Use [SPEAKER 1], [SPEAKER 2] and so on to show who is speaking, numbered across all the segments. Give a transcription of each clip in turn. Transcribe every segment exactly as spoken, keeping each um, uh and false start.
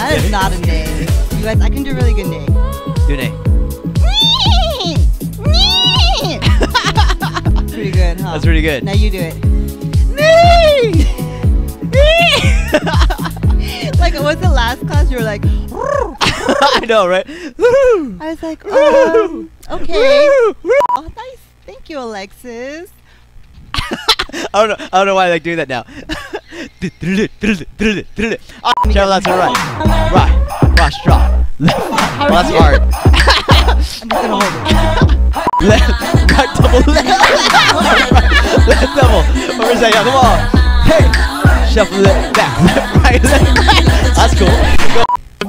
[SPEAKER 1] That is not a neigh. You guys, I can do a really good neigh.
[SPEAKER 2] Do a neigh.
[SPEAKER 1] Pretty good, huh?
[SPEAKER 2] That's pretty good.
[SPEAKER 1] Now you do it. Like, what's the last class? You were like,
[SPEAKER 2] I know, right?
[SPEAKER 1] I was like, um, okay. Oh, nice. Thank you, Alexis.
[SPEAKER 2] I don't know. I don't know why I like doing that now. Oh, travel left to right. Right. Cross drop. Left. Well, that's hard.
[SPEAKER 1] I'm just gonna hold it.
[SPEAKER 2] Left. Right double. Left. Left double. Over second. Come on. Hey. Shuffle it back. Left. Right. Left. Right. That's cool. Go.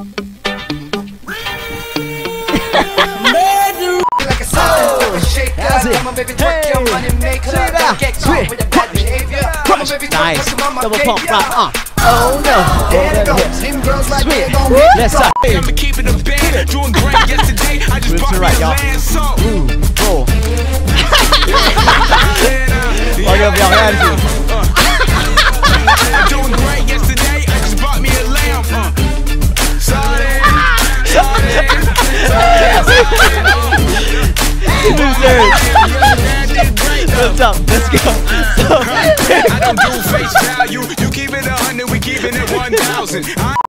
[SPEAKER 2] That's it. Hey. Sweet. Crush. Nice. Double pump. Right. Uh. Oh no. Sweet. Left side.
[SPEAKER 3] I'm keeping the band, doing great yesterday. I just bought me a land song.
[SPEAKER 2] Ooh, roll. Look up, y'all. Attitude.
[SPEAKER 3] Doing great yesterday. I just bought me a lamb. Sorry. Sorry.
[SPEAKER 2] Losers. What's up? Let's go. So,
[SPEAKER 3] I don't do face value. You keep it a hundred, we keeping it one thousand.